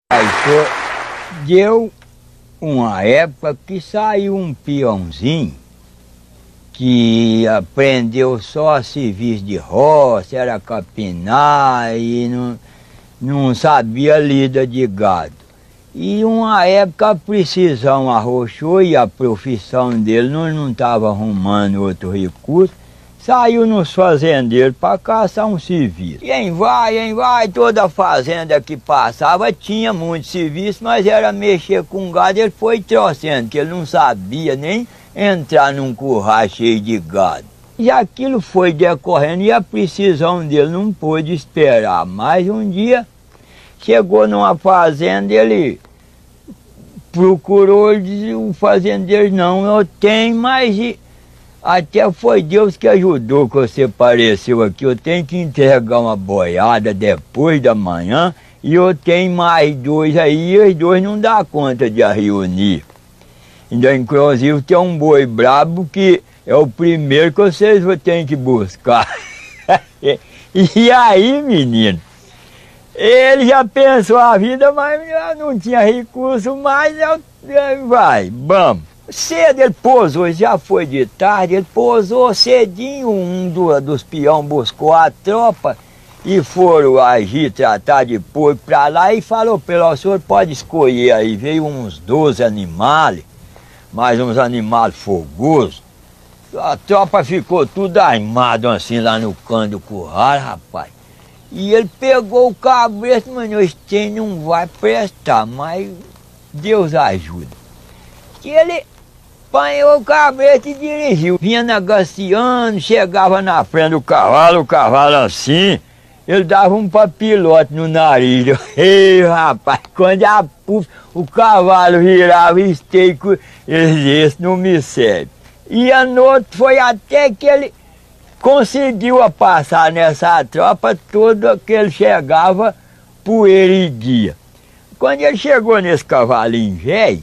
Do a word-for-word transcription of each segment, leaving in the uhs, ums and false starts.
Aí, deu uma época que saiu um peãozinho que aprendeu só serviço de roça, era capinar e não, não sabia lida de gado. E uma época a precisão arrochou e a profissão dele não estava arrumando outro recurso, saiu nos fazendeiros para caçar um serviço. E em vai, em vai, toda fazenda que passava tinha muito serviço, mas era mexer com gado, ele foi trouxendo, que ele não sabia nem entrar num curral cheio de gado. E aquilo foi decorrendo e a precisão dele não pôde esperar. Mas um dia, chegou numa fazenda, ele procurou, ele disse, o fazendeiro, não, eu tenho, mas até foi Deus que ajudou que você apareceu aqui. Eu tenho que entregar uma boiada depois da manhã e eu tenho mais dois aí, e os dois não dá conta de reunir. Ainda, inclusive, tem um boi brabo que é o primeiro que vocês têm que buscar. E aí, menino, ele já pensou a vida, mas não tinha recurso mais, vai, vamos. Cedo ele pousou, já foi de tarde, ele pousou cedinho, um do, dos peão buscou a tropa e foram agir, tratar de pôr para lá e falou, pelo o senhor pode escolher aí, veio uns doze animais, mais uns animais fogosos. A tropa ficou tudo armado assim lá no canto do curral, rapaz. E ele pegou o cabresto, mas esse trem não vai prestar, mas Deus ajuda. Que ele apanhou o cabresto e dirigiu. Vinha negociando, chegava na frente do cavalo, o cavalo assim, ele dava um papilote no nariz. Ei, rapaz, quando a puf, o cavalo virava esteio, esse não me serve. E a noite foi até que ele conseguiu a passar nessa tropa toda que ele chegava, poeira e guia. Quando ele chegou nesse cavalinho velho,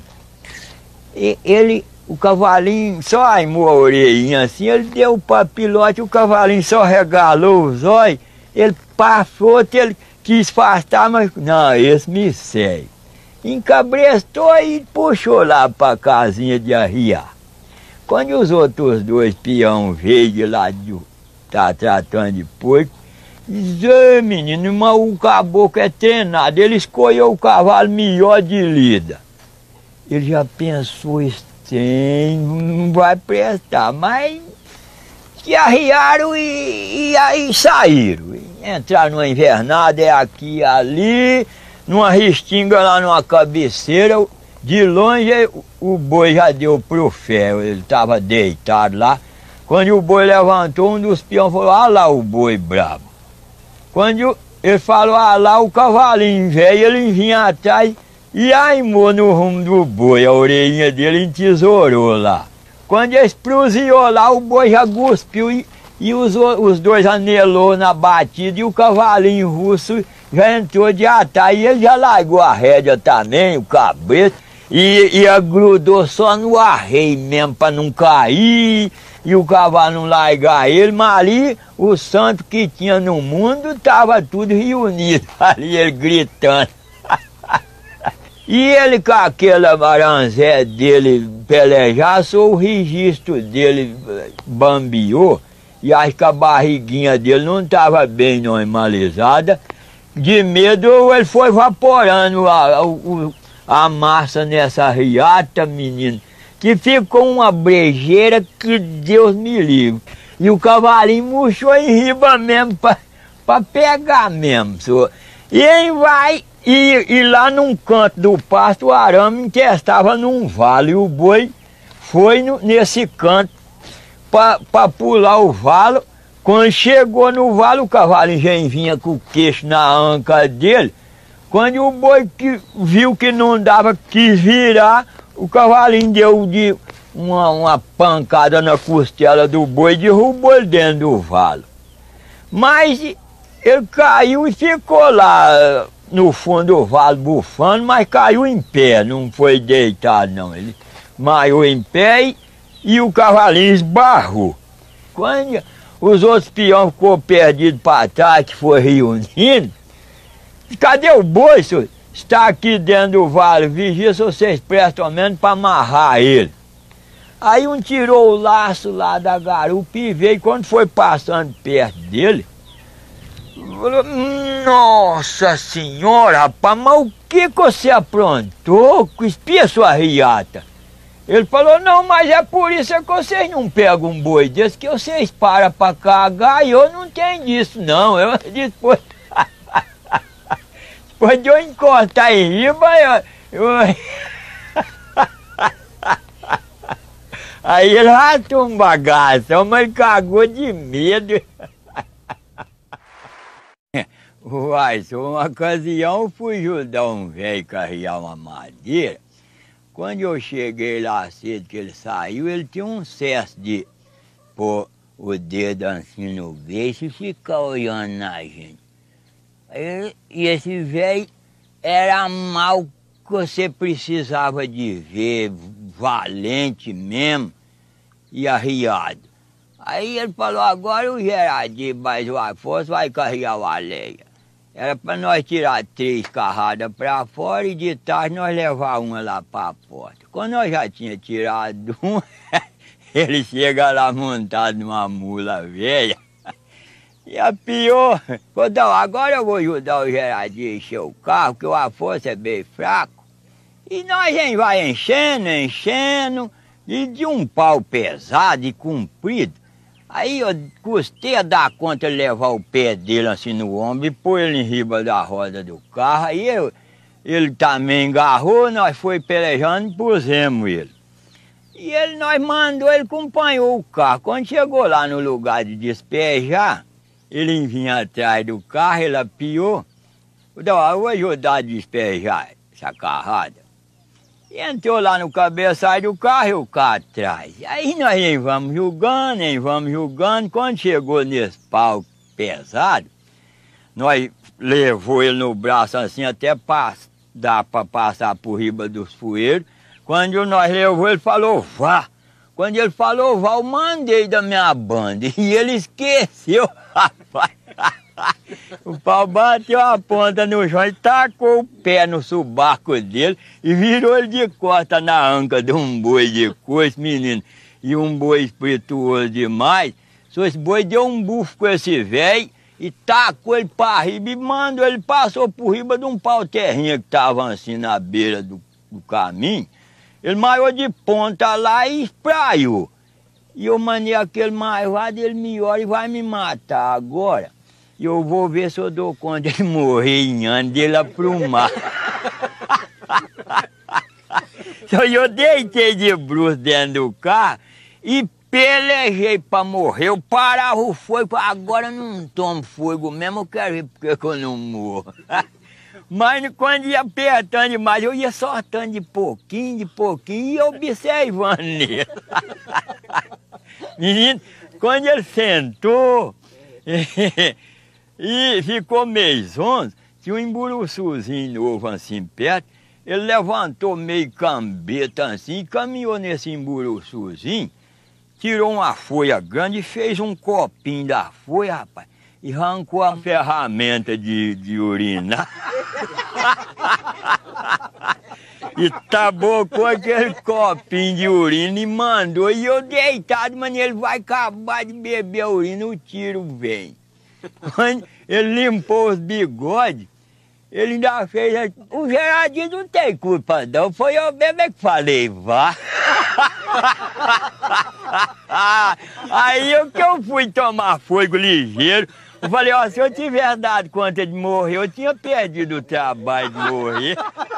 ele, o cavalinho só armou a orelhinha assim, ele deu o papilote, o cavalinho só regalou os olhos, ele passou, ele quis afastar, mas não, esse me segue. Encabrestou e puxou lá para a casinha de arriar. Quando os outros dois peão veio de lá de tá tratando de porco, diz, menino, mas o caboclo é treinado, ele escolheu o cavalo melhor de lida. Ele já pensou, tem, não vai prestar, mas que arriaram e, e aí saíram. Entraram numa invernada, é aqui e ali, numa restinga lá numa cabeceira. De longe o boi já deu pro ferro, ele estava deitado lá. Quando o boi levantou, um dos peões falou, ah lá o boi brabo. Quando ele falou, ah lá o cavalinho velho, ele vinha atrás e aimou no rumo do boi, a orelhinha dele entesourou lá. Quando ele explosionou lá, o boi já cuspiu e, e os, os dois anelou na batida e o cavalinho russo já entrou de atrás e ele já largou a rédea também, o cabresto. E, e agrudou só no arreio mesmo para não cair e o cavalo não largar ele, mas ali o santo que tinha no mundo estava tudo reunido, ali ele gritando. E ele com aquela maranzé dele pelejar, só o registro dele bambiou e acho que a barriguinha dele não estava bem normalizada. De medo ele foi evaporando a, o, a massa nessa riata, menino, que ficou uma brejeira que Deus me livre. E o cavalinho murchou em riba mesmo, para pegar mesmo. Só. E aí vai, e, e lá num canto do pasto o arame encestava num vale. E o boi foi no, nesse canto para pular o valo. Quando chegou no vale, o cavalinho já vinha com o queixo na anca dele. Quando o boi que viu que não dava, quis virar, o cavalinho deu de uma, uma pancada na costela do boi e derrubou ele dentro do valo. Mas ele caiu e ficou lá no fundo do valo bufando, mas caiu em pé, não foi deitado não. Ele maiou em pé e, e o cavalinho esbarrou. Quando os outros peões ficou perdidos para trás, que foi reunindo, cadê o boi, senhor? está aqui dentro do vale, vigia se vocês prestam ao menos para amarrar ele. Aí um tirou o laço lá da garupa e veio, quando foi passando perto dele, falou, nossa senhora, rapaz, mas o que que você aprontou? Espia sua riata. Ele falou, não, mas é por isso que vocês não pegam um boi desse, que vocês param para cagar e eu não tenho disso não. Eu depois, depois de eu encostar em riba, eu... eu... Aí ele ratou um bagaço, mas ele cagou de medo. Uai, uma ocasião eu fui ajudar um velho a carregar uma madeira. Quando eu cheguei lá cedo que ele saiu, ele tinha um cesso de pôr o dedo assim no beiço e ficar olhando na gente. Aí, e esse velho era mal que você precisava de ver, valente mesmo e arriado. Aí ele falou, agora o Geraldinho mais o Afonso vai carregar a lenha. Era para nós tirar três carradas para fora e de tarde nós levar uma lá para a porta. Quando nós já tínhamos tirado uma, ele chega lá montado numa mula velha. E a pior, então, agora eu vou ajudar o Geraldinho a encher o carro, porque o Afonso é bem fraco. E nós vai enchendo, enchendo, e de um pau pesado e comprido. Aí eu custei a dar conta de levar o pé dele assim no ombro e pôr ele em riba da roda do carro. Aí eu, ele também agarrou, nós foi pelejando e pusemos ele. E ele, nós mandou, ele acompanhou o carro. Quando chegou lá no lugar de despejar, ele vinha atrás do carro, ele apiou. Então, eu vou ajudar a despejar essa carrada. E entrou lá no cabeçalho do carro e o carro atrás. Aí nós nem vamos julgando, nem vamos julgando. Quando chegou nesse pau pesado, nós levou ele no braço assim até pass dar para passar por riba dos fueiros. Quando nós levou, ele falou, vá. Quando ele falou, vá, eu mandei da minha banda. E ele esqueceu, rapaz. O pau bateu a ponta no chão e tacou o pé no subaco dele e virou ele de costa na anca de um boi de coice, menino. E um boi espirituoso demais. Só esse boi deu um bufo com esse velho e tacou ele para riba e mandou, ele passou por riba de um pau terrinha que estava assim na beira do, do caminho. Ele maiou de ponta lá e espraiou. E eu mandei aquele maivado, ele me olha e vai me matar agora. E eu vou ver se eu dou conta de morrer em ano dele aprumar. Então eu deitei de bruço dentro do carro e pelejei para morrer. Eu parava o fogo, agora eu não tomo fogo mesmo, eu quero ver porque eu não morro. Mas quando ia apertando demais, eu ia soltando de pouquinho, de pouquinho e observando nele. Menino, quando ele sentou... E ficou meio zonzo, tinha um emburuçuzinho novo assim perto, ele levantou meio cambeta assim, caminhou nesse emburuçuzinho, tirou uma folha grande e fez um copinho da folha, rapaz, e arrancou a ferramenta de, de urinar. E tabocou aquele copinho de urina e mandou, e eu deitado, mas ele vai acabar de beber a urina, o tiro vem. Quando ele limpou os bigodes, ele ainda fez... O Geraldinho não tem culpa não, foi eu mesmo que falei, vá. Aí eu que eu fui tomar fogo ligeiro, eu falei, ó, se eu tivesse dado conta de morrer, eu tinha perdido o trabalho de morrer.